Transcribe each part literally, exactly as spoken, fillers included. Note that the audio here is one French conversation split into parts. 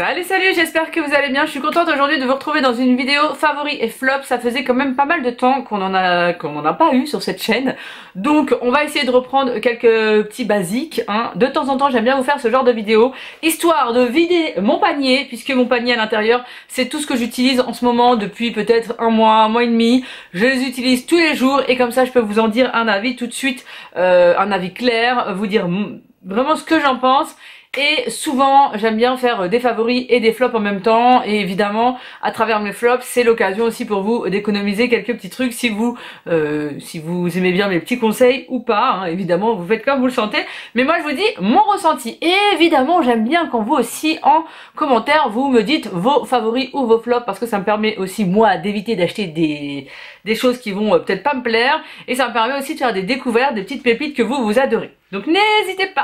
Allez salut, j'espère que vous allez bien. Je suis contente aujourd'hui de vous retrouver dans une vidéo favori et flop. Ça faisait quand même pas mal de temps qu'on en a qu'on en a pas eu sur cette chaîne. Donc on va essayer de reprendre quelques petits basiques hein. De temps en temps j'aime bien vous faire ce genre de vidéo, histoire de vider mon panier, puisque mon panier à l'intérieur c'est tout ce que j'utilise en ce moment depuis peut-être un mois, un mois et demi. Je les utilise tous les jours et comme ça je peux vous en dire un avis tout de suite, euh, un avis clair, vous dire vraiment ce que j'en pense. Et souvent j'aime bien faire des favoris et des flops en même temps, et évidemment à travers mes flops c'est l'occasion aussi pour vous d'économiser quelques petits trucs si vous euh, si vous aimez bien mes petits conseils ou pas hein. Évidemment vous faites comme vous le sentez, mais moi je vous dis mon ressenti. Et évidemment j'aime bien quand vous aussi en commentaire vous me dites vos favoris ou vos flops, parce que ça me permet aussi moi d'éviter d'acheter des, des choses qui vont euh, peut-être pas me plaire, et ça me permet aussi de faire des découvertes, des petites pépites que vous vous adorez. Donc n'hésitez pas.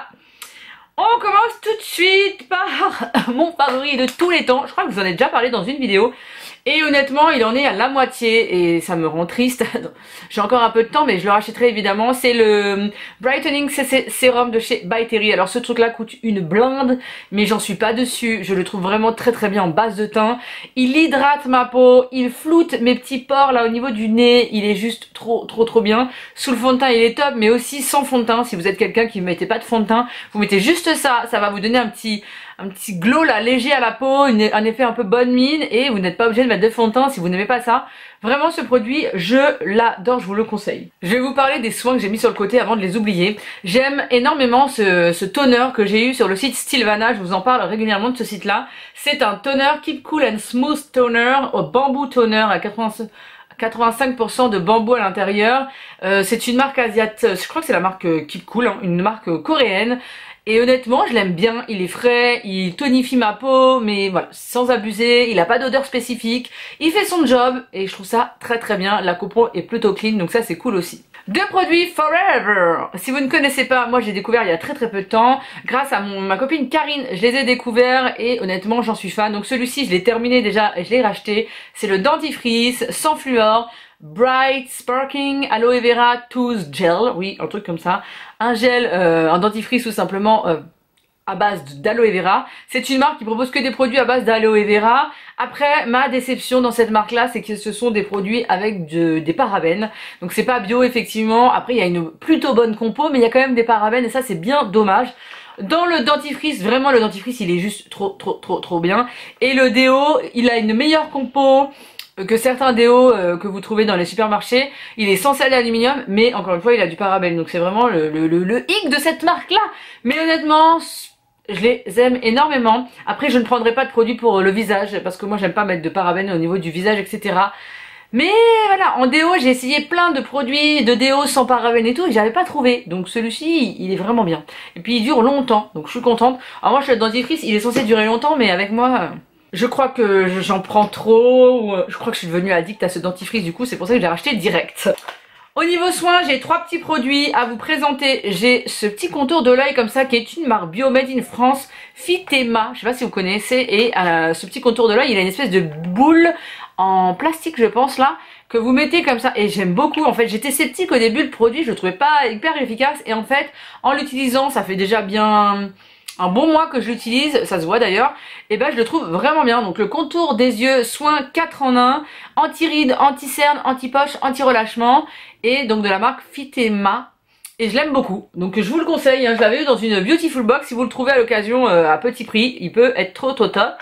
On commence tout de suite par mon favori de tous les temps. Je crois que je vous en ai déjà parlé dans une vidéo. Et honnêtement, il en est à la moitié et ça me rend triste. J'ai encore un peu de temps, mais je le rachèterai évidemment. C'est le Brightening Serum de chez By Terry. Alors ce truc-là coûte une blinde, mais j'en suis pas dessus. Je le trouve vraiment très très bien en base de teint. Il hydrate ma peau, il floute mes petits pores là au niveau du nez. Il est juste trop trop trop bien. Sous le fond de teint, il est top, mais aussi sans fond de teint. Si vous êtes quelqu'un qui ne mettait pas de fond de teint, vous mettez juste ça. Ça va vous donner un petit... un petit glow là léger à la peau, une, un effet un peu bonne mine, et vous n'êtes pas obligé de mettre de fond de teint si vous n'aimez pas ça. Vraiment ce produit je l'adore, je vous le conseille. Je vais vous parler des soins que j'ai mis sur le côté avant de les oublier. J'aime énormément ce, ce toner que j'ai eu sur le site Stilvana, je vous en parle régulièrement de ce site là. C'est un toner Keep Cool and Smooth Toner au bambou toner à quatre-vingt-cinq pour cent de bambou à l'intérieur. Euh, c'est une marque asiatique, je crois que c'est la marque Keep Cool, hein, une marque coréenne. Et honnêtement je l'aime bien, il est frais, il tonifie ma peau, mais voilà, sans abuser, il a pas d'odeur spécifique, il fait son job et je trouve ça très très bien. La copeaux est plutôt clean, donc ça c'est cool aussi. Deux produits Forever. Si vous ne connaissez pas, moi j'ai découvert il y a très très peu de temps, grâce à mon, ma copine Karine, je les ai découverts et honnêtement j'en suis fan. Donc celui-ci je l'ai terminé déjà et je l'ai racheté, c'est le dentifrice sans fluor Bright Sparkling Aloe Vera Tooth Gel, oui un truc comme ça, un gel, euh, un dentifrice tout simplement euh, à base d'aloe vera. C'est une marque qui propose que des produits à base d'aloe vera. Après ma déception dans cette marque là c'est que ce sont des produits avec de, des parabènes, donc c'est pas bio effectivement. Après il y a une plutôt bonne compo mais il y a quand même des parabènes et ça c'est bien dommage. Dans le dentifrice, vraiment le dentifrice il est juste trop trop trop trop bien, et le déo il a une meilleure compo que certains déos euh, que vous trouvez dans les supermarchés. Il est sans sel d'aluminium, mais encore une fois il a du parabène, donc c'est vraiment le, le, le, le hic de cette marque là. Mais honnêtement je les aime énormément. Après je ne prendrai pas de produits pour le visage, parce que moi j'aime pas mettre de parabène au niveau du visage, etc. Mais voilà, en déo j'ai essayé plein de produits de déo sans parabène et tout et j'avais pas trouvé. Donc celui-ci il est vraiment bien, et puis il dure longtemps, donc je suis contente. Alors moi je suis le dentifrice, il est censé durer longtemps, mais avec moi je crois que j'en prends trop, ou je crois que je suis devenue addict à ce dentifrice, du coup c'est pour ça que j'ai racheté direct. Au niveau soins, j'ai trois petits produits à vous présenter. J'ai ce petit contour de l'œil comme ça qui est une marque bio made in France, Fitema, je sais pas si vous connaissez, et euh, ce petit contour de l'œil il a une espèce de boule en plastique je pense là, que vous mettez comme ça, et j'aime beaucoup. En fait j'étais sceptique au début, le produit je le trouvais pas hyper efficace, et en fait en l'utilisant, ça fait déjà bien un bon mois que je l'utilise, ça se voit d'ailleurs, et ben je le trouve vraiment bien. Donc le contour des yeux, soin quatre en un, anti-rides, anti-cerne, anti-poche, anti-relâchement, et donc de la marque Fitema, et je l'aime beaucoup, donc je vous le conseille, hein. Je l'avais eu dans une Beautiful Box, si vous le trouvez à l'occasion euh, à petit prix, il peut être trop trop top.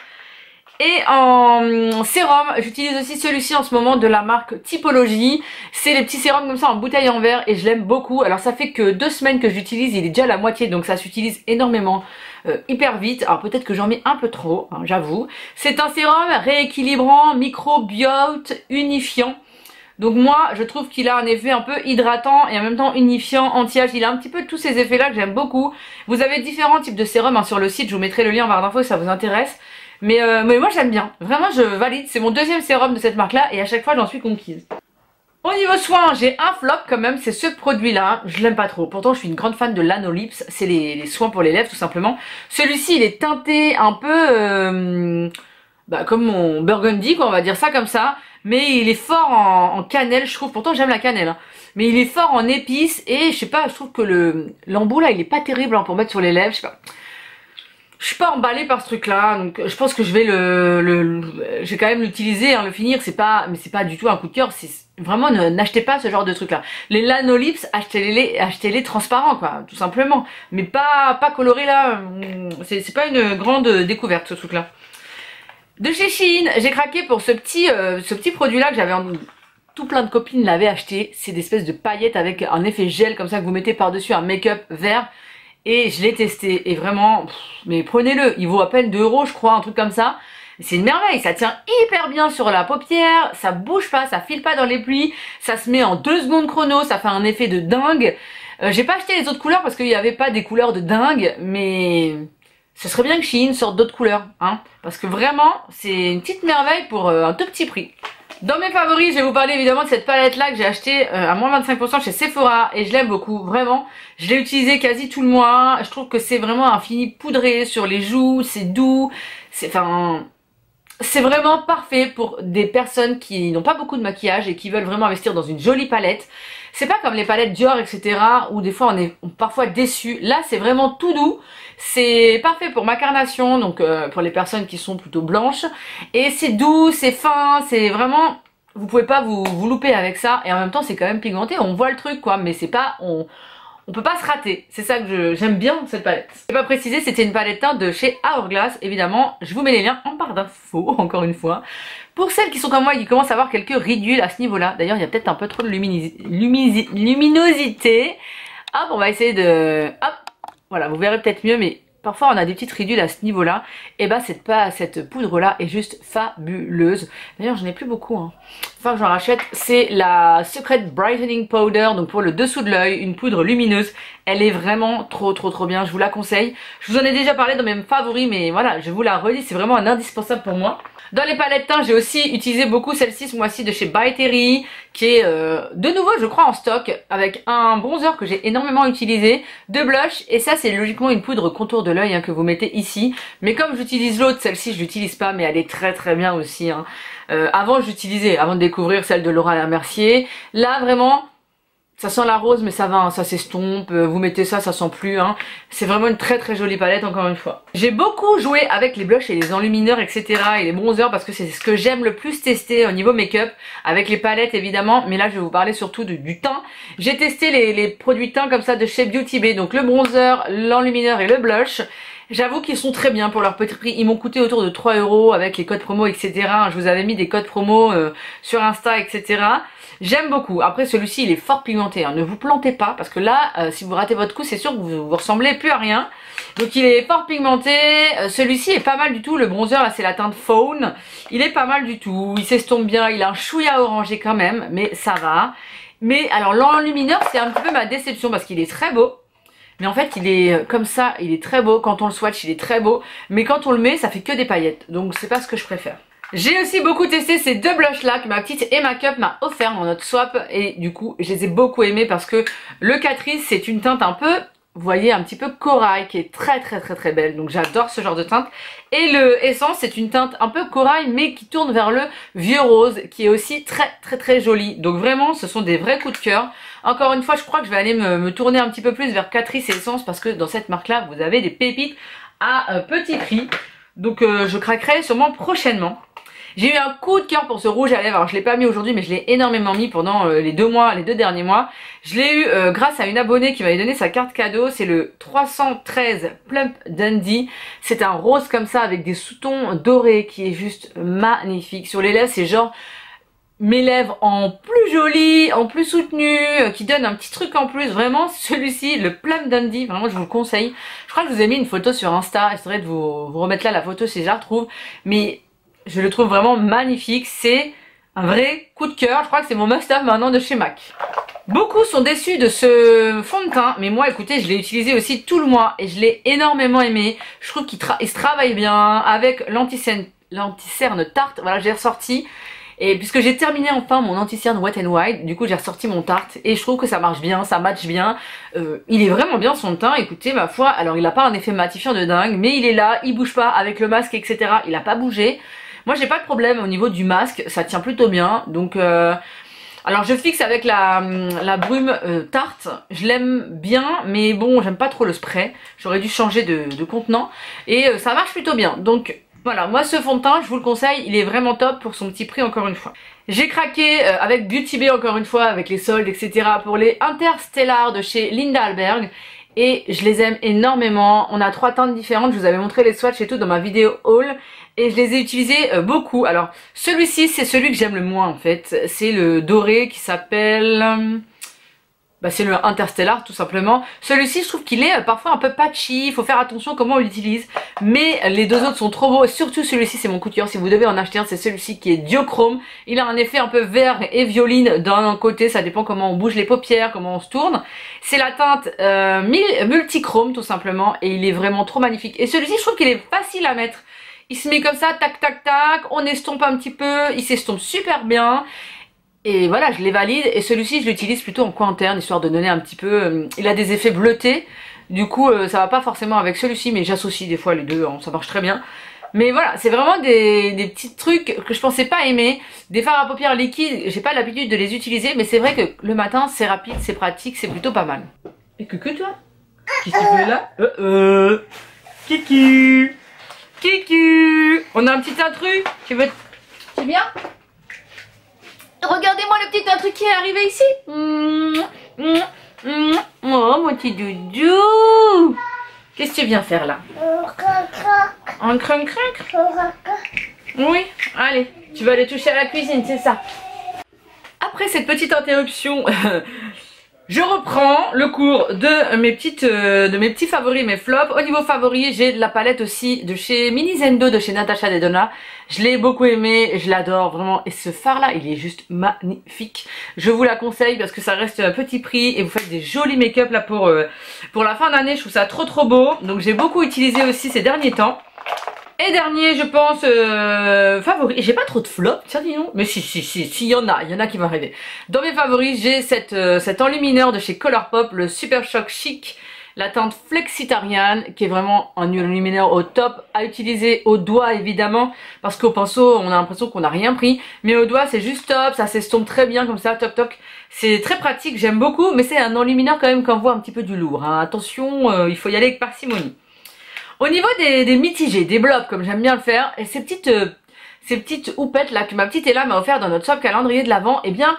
Et en sérum, j'utilise aussi celui-ci en ce moment de la marque Typologie. C'est les petits sérums comme ça en bouteille en verre et je l'aime beaucoup. Alors ça fait que deux semaines que j'utilise, il est déjà à la moitié, donc ça s'utilise énormément, euh, hyper vite. Alors peut-être que j'en mets un peu trop, hein, j'avoue. C'est un sérum rééquilibrant, microbiote, unifiant. Donc moi je trouve qu'il a un effet un peu hydratant et en même temps unifiant, anti-âge. Il a un petit peu tous ces effets là que j'aime beaucoup. Vous avez différents types de sérums hein, sur le site, je vous mettrai le lien en barre d'infos si ça vous intéresse. Mais, euh, mais moi j'aime bien, vraiment je valide, c'est mon deuxième sérum de cette marque là et à chaque fois j'en suis conquise. Au niveau soin, j'ai un flop quand même, c'est ce produit là, je l'aime pas trop. Pourtant je suis une grande fan de l'Anolips, c'est les, les soins pour les lèvres tout simplement. Celui-ci il est teinté un peu euh, bah, comme mon Burgundy quoi, on va dire ça comme ça. Mais il est fort en, en cannelle je trouve, pourtant j'aime la cannelle hein. Mais il est fort en épices et je sais pas, je trouve que le l'embout là il est pas terrible hein, pour mettre sur les lèvres, je sais pas. je suis pas emballée par ce truc là, donc je pense que je vais le, le, le je vais quand même l'utiliser, hein, le finir. C'est pas, mais c'est pas du tout un coup de cœur. C'est vraiment, n'achetez pas ce genre de truc là. Les Lanolips, achetez-les, achetez-les transparents quoi, tout simplement. Mais pas, pas colorés là. C'est pas une grande découverte ce truc là. De chez Shein, j'ai craqué pour ce petit, euh, ce petit produit là que j'avais en... tout plein de copines l'avaient acheté. C'est des espèces de paillettes avec un effet gel comme ça que vous mettez par dessus un make-up vert. Et je l'ai testé et vraiment, pff, mais prenez-le, il vaut à peine deux euros je crois, un truc comme ça. C'est une merveille, ça tient hyper bien sur la paupière, ça bouge pas, ça file pas dans les plis, ça se met en deux secondes chrono, ça fait un effet de dingue. Euh, j'ai pas acheté les autres couleurs parce qu'il n'y avait pas des couleurs de dingue, mais ce serait bien que Shein sorte d'autres couleurs, hein, parce que vraiment, c'est une petite merveille pour euh, un tout petit prix. Dans mes favoris, je vais vous parler évidemment de cette palette là que j'ai acheté euh, à moins vingt-cinq pour cent chez Sephora et je l'aime beaucoup, vraiment. Je l'ai utilisé quasi tout le mois, je trouve que c'est vraiment un fini poudré sur les joues, c'est doux, c'est enfin... C'est vraiment parfait pour des personnes qui n'ont pas beaucoup de maquillage et qui veulent vraiment investir dans une jolie palette. C'est pas comme les palettes Dior, et cetera où des fois on est parfois déçu. Là c'est vraiment tout doux, c'est parfait pour ma carnation, donc euh, pour les personnes qui sont plutôt blanches. Et c'est doux, c'est fin, c'est vraiment... Vous pouvez pas vous, vous louper avec ça. Et en même temps c'est quand même pigmenté, on voit le truc quoi, mais c'est pas... On... On peut pas se rater, c'est ça que j'aime bien cette palette. Je vais pas préciser, c'était une palette teinte de chez Hourglass, évidemment. Je vous mets les liens en barre d'infos, encore une fois. Pour celles qui sont comme moi et qui commencent à avoir quelques ridules à ce niveau-là, d'ailleurs il y a peut-être un peu trop de luminis luminis luminosité. Hop, on va essayer de... Hop, voilà, vous verrez peut-être mieux, mais parfois on a des petites ridules à ce niveau-là. Et bah cette, pas, cette poudre-là est juste fabuleuse. D'ailleurs j'en ai plus beaucoup, hein. Enfin que j'en rachète, c'est la Secret Brightening Powder, donc pour le dessous de l'œil, une poudre lumineuse. Elle est vraiment trop trop trop bien, je vous la conseille. Je vous en ai déjà parlé dans mes favoris, mais voilà, je vous la redis, c'est vraiment un indispensable pour moi. Dans les palettes teintes, j'ai aussi utilisé beaucoup celle-ci ce mois-ci de chez By Terry, qui est euh, de nouveau je crois en stock, avec un bronzer que j'ai énormément utilisé, deux blushs, et ça c'est logiquement une poudre contour de l'œil hein, que vous mettez ici. Mais comme j'utilise l'autre, celle-ci je l'utilise pas, mais elle est très très bien aussi. Hein. Euh, avant j'utilisais, avant de découvrir celle de Laura Mercier, là vraiment... Ça sent la rose mais ça va, hein, ça s'estompe, vous mettez ça, ça sent plus. Hein. C'est vraiment une très très jolie palette encore une fois. J'ai beaucoup joué avec les blushs et les enlumineurs et cetera et les bronzers parce que c'est ce que j'aime le plus tester au niveau make-up. Avec les palettes évidemment, mais là je vais vous parler surtout de, du teint. J'ai testé les, les produits teint comme ça de chez Beauty Bay, donc le bronzer, l'enlumineur et le blush. J'avoue qu'ils sont très bien pour leur petit prix. Ils m'ont coûté autour de trois euros avec les codes promo, et cetera. Je vous avais mis des codes promo euh, sur Insta, et cetera. J'aime beaucoup. Après, celui-ci, il est fort pigmenté. Hein. Ne vous plantez pas parce que là, euh, si vous ratez votre coup, c'est sûr que vous, vous ressemblez plus à rien. Donc, il est fort pigmenté. Euh, celui-ci est pas mal du tout. Le bronzer, là, c'est la teinte Fawn. Il est pas mal du tout. Il s'estompe bien. Il a un chouïa orangé quand même, mais ça va. Mais alors, l'enlumineur, c'est un petit peu ma déception parce qu'il est très beau. Mais en fait il est comme ça, il est très beau, quand on le swatch il est très beau, mais quand on le met ça fait que des paillettes, donc c'est pas ce que je préfère. J'ai aussi beaucoup testé ces deux blushs là que ma petite Emma Cup m'a offert dans notre swap et du coup je les ai beaucoup aimés parce que le Catrice c'est une teinte un peu, vous voyez, un petit peu corail qui est très très très très belle, donc j'adore ce genre de teinte. Et le Essence c'est une teinte un peu corail mais qui tourne vers le vieux rose qui est aussi très très très jolie, donc vraiment ce sont des vrais coups de cœur. Encore une fois, je crois que je vais aller me, me tourner un petit peu plus vers Catrice et Essence parce que dans cette marque-là, vous avez des pépites à euh, petit prix. Donc euh, je craquerai sûrement prochainement. J'ai eu un coup de cœur pour ce rouge à lèvres. Alors je l'ai pas mis aujourd'hui, mais je l'ai énormément mis pendant euh, les deux mois, les deux derniers mois. Je l'ai eu euh, grâce à une abonnée qui m'avait donné sa carte cadeau. C'est le trois cent treize Plump Dandy. C'est un rose comme ça avec des sous-tons dorés qui est juste magnifique. Sur les lèvres, c'est genre... mes lèvres en plus jolies, en plus soutenues, euh, qui donnent un petit truc en plus. Vraiment, celui-ci, le Plum Dandy, vraiment je vous le conseille. Je crois que je vous ai mis une photo sur Insta, j'essaierai de vous, vous remettre là la photo si je la retrouve. Mais je le trouve vraiment magnifique, c'est un vrai coup de cœur. Je crois que c'est mon must-have maintenant de chez MAC. Beaucoup sont déçus de ce fond de teint, mais moi écoutez, je l'ai utilisé aussi tout le mois et je l'ai énormément aimé. Je trouve qu'il tra se travaille bien avec l'anti-cerne Tarte, voilà, j'ai ressorti. Et puisque j'ai terminé enfin mon anti-cerne Wet n Wild, du coup j'ai ressorti mon Tarte et je trouve que ça marche bien, ça match bien. Euh, il est vraiment bien son teint, écoutez ma foi, alors il a pas un effet matifiant de dingue, mais il est là, il bouge pas avec le masque et cetera. Il a pas bougé. Moi j'ai pas de problème au niveau du masque, ça tient plutôt bien, donc... Euh, Alors je fixe avec la, la brume euh, Tarte, je l'aime bien, mais bon j'aime pas trop le spray, j'aurais dû changer de, de contenant, et euh, ça marche plutôt bien. Donc voilà, moi ce fond de teint je vous le conseille, il est vraiment top pour son petit prix encore une fois. J'ai craqué euh, avec Beauty Bay encore une fois, avec les soldes et cetera pour les Interstellar de chez Linda Alberg. Et je les aime énormément. On a trois teintes différentes, je vous avais montré les swatchs et tout dans ma vidéo haul. Et je les ai utilisés euh, beaucoup. Alors celui-ci c'est celui que j'aime le moins en fait. C'est le doré qui s'appelle... Euh, bah, c'est le Interstellar tout simplement. Celui-ci je trouve qu'il est euh, parfois un peu patchy. Il faut faire attention comment on l'utilise. Mais les deux autres sont trop beaux. Et surtout celui-ci c'est mon coup de cœur. Si vous devez en acheter un, c'est celui-ci qui est Diochrome. Il a un effet un peu vert et violine d'un côté. Ça dépend comment on bouge les paupières, comment on se tourne. C'est la teinte euh, multichrome tout simplement. Et il est vraiment trop magnifique. Et celui-ci je trouve qu'il est facile à mettre. Il se met comme ça, tac tac tac, on estompe un petit peu, il s'estompe super bien. Et voilà, je les valide. Et celui-ci, je l'utilise plutôt en coin interne, histoire de donner un petit peu... Euh, il a des effets bleutés, du coup euh, ça va pas forcément avec celui-ci, mais j'associe des fois les deux, hein, ça marche très bien. Mais voilà, c'est vraiment des, des petits trucs que je pensais pas aimer. Des fards à paupières liquides, j'ai pas l'habitude de les utiliser, mais c'est vrai que le matin, c'est rapide, c'est pratique, c'est plutôt pas mal. Et que que toi? Qu'est-ce que tu fais là? Euh euh Kiki Kiki, on a un petit intrus. Tu veux... Tu viens? Regardez-moi le petit intrus qui est arrivé ici. Mmh, mmh, mmh. Oh mon petit doudou. Qu'est-ce que tu viens faire là? Un crunch crunch. Oui, allez, tu vas aller toucher à la cuisine, c'est ça. Après cette petite interruption, je reprends le cours de mes petites, euh, de mes petits favoris, mes flops. Au niveau favoris, j'ai la palette aussi de chez Mini Zendo, de chez Natasha Denona. Je l'ai beaucoup aimé, je l'adore vraiment. Et ce fard là, il est juste magnifique. Je vous la conseille parce que ça reste un petit prix et vous faites des jolis make-up là pour, euh, pour la fin d'année. Je trouve ça trop trop beau. Donc j'ai beaucoup utilisé aussi ces derniers temps. Et dernier, je pense, euh, favori. J'ai pas trop de flops, tiens dis donc. Mais si, si, si, si, il y en a, il y en a qui vont arriver. Dans mes favoris, j'ai cette, euh, cet enlumineur de chez Colourpop, le Super Shock Chic, la teinte Flexitarian, qui est vraiment un enlumineur au top, à utiliser au doigt évidemment, parce qu'au pinceau, on a l'impression qu'on n'a rien pris. Mais au doigt, c'est juste top, ça s'estompe très bien comme ça, toc toc. C'est très pratique, j'aime beaucoup, mais c'est un enlumineur quand même qu'on voit un petit peu du lourd. Hein. Attention, euh, il faut y aller avec parcimonie. Au niveau des, des mitigés, des blobs comme j'aime bien le faire, et ces petites euh, ces petites houpettes là que ma petite Ella m'a offert dans notre swap calendrier de l'Avent, eh bien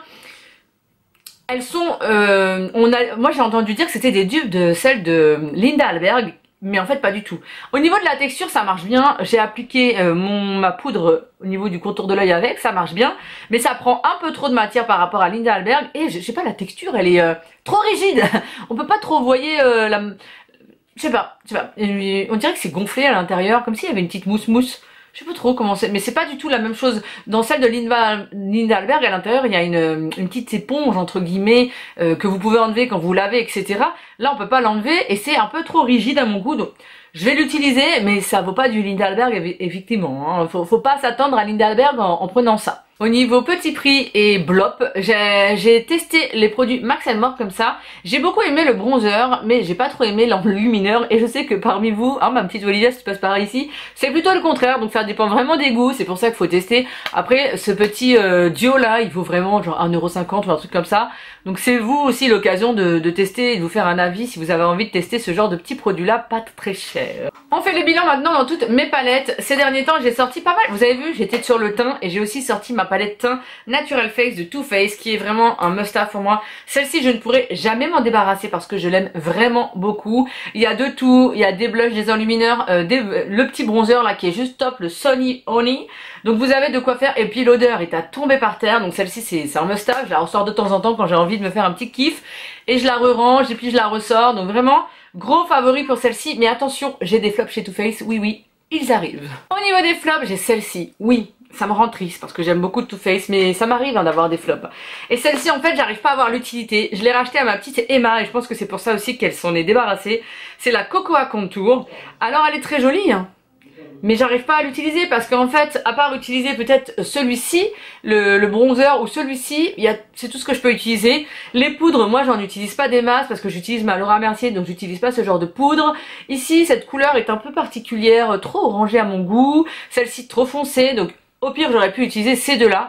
elles sont, euh, on a, moi j'ai entendu dire que c'était des dupes de celles de Linda Alberg, mais en fait pas du tout. Au niveau de la texture ça marche bien, j'ai appliqué euh, mon ma poudre au niveau du contour de l'œil avec, ça marche bien, mais ça prend un peu trop de matière par rapport à Linda Alberg, et je, je sais pas, la texture elle est euh, trop rigide, on peut pas trop voyer euh, la... Je sais pas, je sais pas, on dirait que c'est gonflé à l'intérieur, comme s'il y avait une petite mousse mousse. Je sais pas trop comment c'est, mais c'est pas du tout la même chose. Dans celle de Linda, Linda Alberg, à l'intérieur, il y a une, une petite éponge, entre guillemets, euh, que vous pouvez enlever quand vous lavez, et cetera. Là, on peut pas l'enlever, et c'est un peu trop rigide à mon goût, donc je vais l'utiliser, mais ça vaut pas du Linda Alberg, effectivement. Hein. Faut, faut pas s'attendre à Linda Alberg en, en prenant ça. Au niveau petit prix et blop, j'ai testé les produits Max and More comme ça. J'ai beaucoup aimé le bronzer, mais j'ai pas trop aimé l'enlumineur. Et je sais que parmi vous, hein, ma petite Olivia, si tu passes par ici, c'est plutôt le contraire. Donc ça dépend vraiment des goûts, c'est pour ça qu'il faut tester. Après, ce petit euh, duo là, il vaut vraiment genre un euro cinquante ou un truc comme ça. Donc c'est vous aussi l'occasion de, de tester et de vous faire un avis si vous avez envie de tester ce genre de petits produits là, pas très cher. On fait le bilan maintenant dans toutes mes palettes. Ces derniers temps, j'ai sorti pas mal. Vous avez vu, j'étais sur le teint et j'ai aussi sorti ma palette teint Natural Face de Too Faced qui est vraiment un must-have pour moi. Celle-ci je ne pourrai jamais m'en débarrasser parce que je l'aime vraiment beaucoup. Il y a de tout, il y a des blushs, des enlumineurs, euh, des, le petit bronzer là qui est juste top, le Sunny Honey. Donc vous avez de quoi faire et puis l'odeur est à tomber par terre. Donc celle-ci c'est un must-have, je la ressors de temps en temps quand j'ai envie de me faire un petit kiff et je la re-range et puis je la ressors. Donc vraiment gros favori pour celle-ci, mais attention, j'ai des flops chez Too Faced, oui oui, ils arrivent. Au niveau des flops, j'ai celle-ci, oui. Ça me rend triste parce que j'aime beaucoup Too Faced, mais ça m'arrive hein, d'avoir des flops. Et celle-ci en fait j'arrive pas à avoir l'utilité. Je l'ai rachetée à ma petite Emma et je pense que c'est pour ça aussi qu'elle s'en est débarrassée. C'est la Cocoa Contour. Alors elle est très jolie hein, mais j'arrive pas à l'utiliser parce qu'en fait à part utiliser peut-être celui-ci, le, le bronzer ou celui-ci, c'est tout ce que je peux utiliser. Les poudres, moi j'en utilise pas des masses parce que j'utilise ma Laura Mercier, donc j'utilise pas ce genre de poudre. Ici cette couleur est un peu particulière, trop orangée à mon goût. Celle-ci trop foncée, donc au pire j'aurais pu utiliser ces deux là.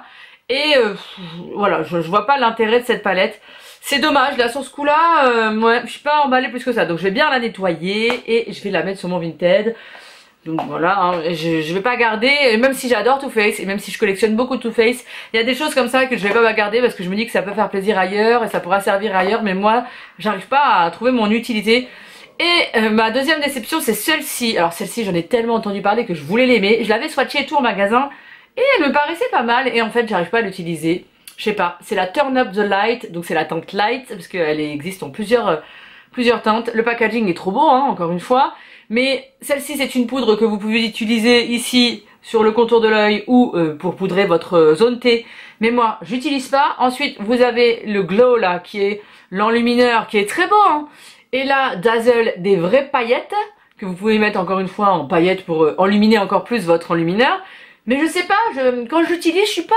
Et euh, voilà, je, je vois pas l'intérêt de cette palette. C'est dommage, là sur ce coup là, euh, ouais, je suis pas emballée plus que ça. Donc je vais bien la nettoyer et je vais la mettre sur mon Vinted. Donc voilà, hein, je, je vais pas garder, même si j'adore Too Faced et même si je collectionne beaucoup Too Faced, il y a des choses comme ça que je vais pas garder parce que je me dis que ça peut faire plaisir ailleurs et ça pourra servir ailleurs, mais moi j'arrive pas à trouver mon utilité. Et euh, ma deuxième déception c'est celle-ci. Alors celle-ci j'en ai tellement entendu parler que je voulais l'aimer, je l'avais swatchée et tout en magasin et elle me paraissait pas mal et en fait j'arrive pas à l'utiliser. Je sais pas, c'est la Turn Up the Light, donc c'est la teinte light parce qu'elle existe en plusieurs, euh, plusieurs teintes. Le packaging est trop beau, hein, encore une fois. Mais celle-ci c'est une poudre que vous pouvez utiliser ici sur le contour de l'œil ou euh, pour poudrer votre zone T. Mais moi j'utilise pas. Ensuite vous avez le Glow là qui est l'enlumineur qui est très beau, hein. Et là Dazzle des vraies paillettes que vous pouvez mettre encore une fois en paillettes pour euh, enluminer encore plus votre enlumineur. Mais je sais pas, je, quand je l'utilise je suis pas...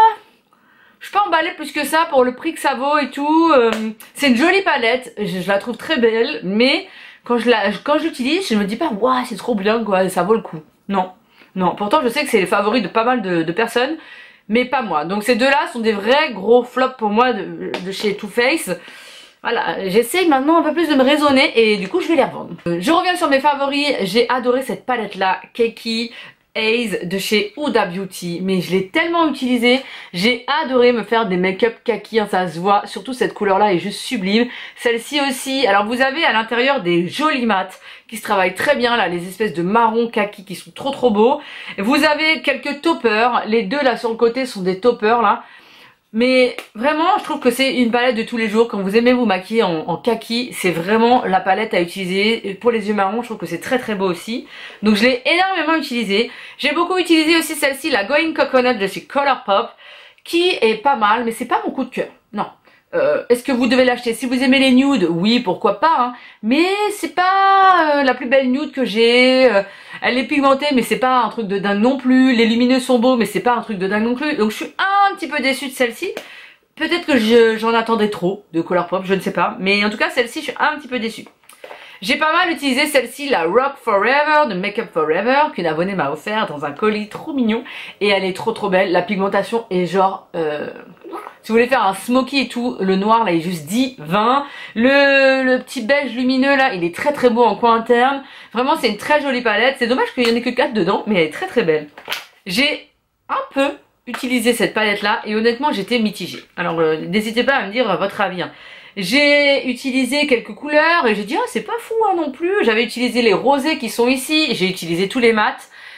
Je suis pas emballée plus que ça pour le prix que ça vaut et tout. Euh, c'est une jolie palette, je, je la trouve très belle, mais... Quand je la, quand je l'utilise, je me dis pas waouh c'est trop bien quoi, ça vaut le coup. Non, non. Pourtant je sais que c'est les favoris de pas mal de, de personnes, mais pas moi. Donc ces deux-là sont des vrais gros flops pour moi de, de chez Too Faced. Voilà, j'essaye maintenant un peu plus de me raisonner et du coup je vais les revendre. Euh, je reviens sur mes favoris, j'ai adoré cette palette là, Keiki Haze de chez Huda Beauty, mais je l'ai tellement utilisée, j'ai adoré me faire des make-up kaki, hein, ça se voit, surtout cette couleur là est juste sublime. Celle-ci aussi, alors vous avez à l'intérieur des jolis mats qui se travaillent très bien là, les espèces de marron kaki qui sont trop trop beaux. Vous avez quelques toppers, les deux là sur le côté sont des toppers là. Mais vraiment je trouve que c'est une palette de tous les jours. Quand vous aimez vous maquiller en, en kaki, c'est vraiment la palette à utiliser. Pour les yeux marrons je trouve que c'est très très beau aussi. Donc je l'ai énormément utilisée. J'ai beaucoup utilisé aussi celle-ci, la Going Coconut de chez Colourpop, qui est pas mal mais c'est pas mon coup de cœur. Non. Euh, Est-ce que vous devez l'acheter? Si vous aimez les nudes, oui pourquoi pas, hein. Mais c'est pas euh, la plus belle nude que j'ai. euh, Elle est pigmentée mais c'est pas un truc de dingue non plus. Les lumineux sont beaux mais c'est pas un truc de dingue non plus. Donc je suis un petit peu déçue de celle-ci. Peut-être que j'en attendais trop de Colourpop, je ne sais pas. Mais en tout cas celle-ci je suis un petit peu déçue. J'ai pas mal utilisé celle-ci, la Rock Forever de Make Up Forever, qu'une abonnée m'a offert dans un colis trop mignon. Et elle est trop trop belle. La pigmentation est genre... Euh... Si vous voulez faire un smoky et tout, le noir là est juste divin. Le, le petit beige lumineux là, il est très très beau en coin interne. Vraiment c'est une très jolie palette. C'est dommage qu'il n'y en ait que quatre dedans, mais elle est très très belle. J'ai un peu utilisé cette palette là et honnêtement j'étais mitigée. Alors euh, n'hésitez pas à me dire euh, votre avis, hein. J'ai utilisé quelques couleurs et j'ai dit ah c'est pas fou hein, non plus. J'avais utilisé les rosés qui sont ici, j'ai utilisé tous les mats.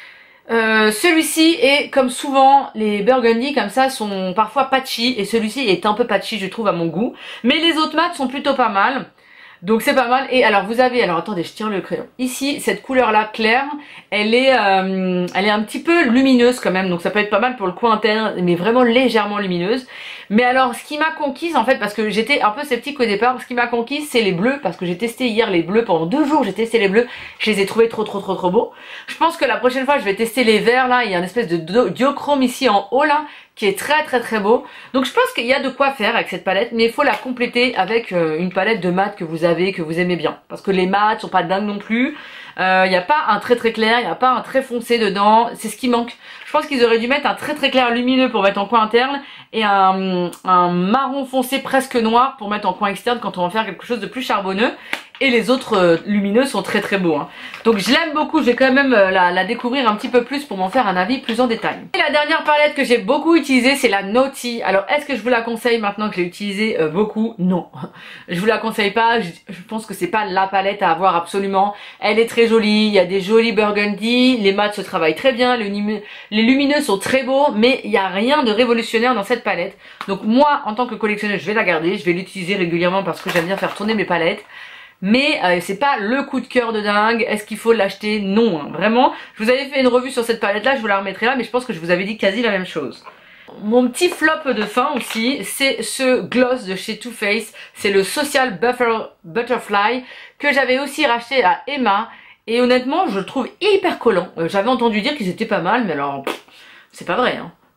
Euh, celui-ci est comme souvent les burgundy comme ça sont parfois patchy et celui-ci est un peu patchy je trouve à mon goût. Mais les autres mats sont plutôt pas mal. Donc c'est pas mal. Et alors vous avez, alors attendez je tiens le crayon. Ici cette couleur là claire, elle est, euh, elle est un petit peu lumineuse quand même. Donc ça peut être pas mal pour le coin interne mais vraiment légèrement lumineuse. Mais alors ce qui m'a conquise en fait, parce que j'étais un peu sceptique au départ, ce qui m'a conquise c'est les bleus. Parce que j'ai testé hier les bleus pendant deux jours, j'ai testé les bleus. Je les ai trouvés trop trop trop trop beaux. Je pense que la prochaine fois je vais tester les verts là. Il y a une espèce de duochrome ici en haut là qui est très très très beau. Donc je pense qu'il y a de quoi faire avec cette palette, mais il faut la compléter avec euh, une palette de mat que vous avez, que vous aimez bien. Parce que les mats sont pas dingues non plus. Il euh, n'y a pas un très très clair, il n'y a pas un très foncé dedans. C'est ce qui manque. Je pense qu'ils auraient dû mettre un très très clair lumineux pour mettre en coin interne et un, un marron foncé presque noir pour mettre en coin externe quand on va faire quelque chose de plus charbonneux. Et les autres euh, lumineux sont très très beaux, hein. Donc je l'aime beaucoup, je vais quand même euh, la, la découvrir un petit peu plus pour m'en faire un avis plus en détail. Et la dernière palette que j'ai beaucoup utilisée c'est la Naughty. Alors est-ce que je vous la conseille maintenant que je l'ai utilisée euh, beaucoup? Non, je vous la conseille pas, je, je pense que c'est pas la palette à avoir absolument. Elle est très jolie, il y a des jolis burgundy, les mats se travaillent très bien, les, les lumineux sont très beaux, mais il n'y a rien de révolutionnaire dans cette palette. Donc moi en tant que collectionneuse je vais la garder, je vais l'utiliser régulièrement parce que j'aime bien faire tourner mes palettes. Mais euh, c'est pas le coup de cœur de dingue. Est-ce qu'il faut l'acheter? Non, hein, vraiment. Je vous avais fait une revue sur cette palette là, je vous la remettrai là, mais je pense que je vous avais dit quasi la même chose. Mon petit flop de fin aussi, c'est ce gloss de chez Too Faced. C'est le Social Buffer Butterfly que j'avais aussi racheté à Emma. Et honnêtement, je le trouve hyper collant. Euh, j'avais entendu dire qu'ils étaient pas mal, mais alors, c'est pas vrai, hein.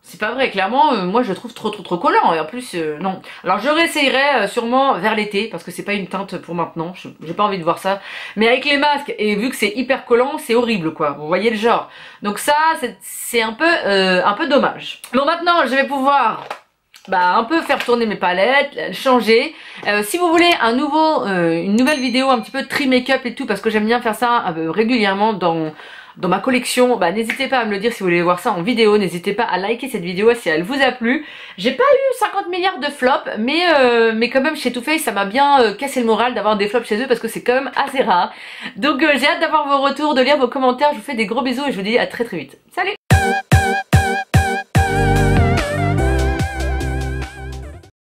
C'est pas vrai, clairement, euh, moi je le trouve trop trop trop collant et en plus euh, non. Alors je réessayerai euh, sûrement vers l'été parce que c'est pas une teinte pour maintenant, j'ai pas envie de voir ça. Mais avec les masques et vu que c'est hyper collant, c'est horrible quoi, vous voyez le genre. Donc ça c'est un peu euh, un peu dommage. Bon maintenant je vais pouvoir bah un peu faire tourner mes palettes, changer. Euh, si vous voulez un nouveau, euh, une nouvelle vidéo un petit peu tri make-up et tout parce que j'aime bien faire ça euh, régulièrement dans dans ma collection, bah n'hésitez pas à me le dire si vous voulez voir ça en vidéo, n'hésitez pas à liker cette vidéo si elle vous a plu. J'ai pas eu cinquante milliards de flops, mais euh, mais quand même chez Too Faced ça m'a bien euh, cassé le moral d'avoir des flops chez eux parce que c'est quand même assez rare. Donc euh, j'ai hâte d'avoir vos retours, de lire vos commentaires, je vous fais des gros bisous et je vous dis à très très vite. Salut!